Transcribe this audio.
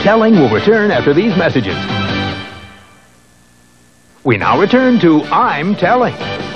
Telling will return after these messages. We now return to I'm Telling.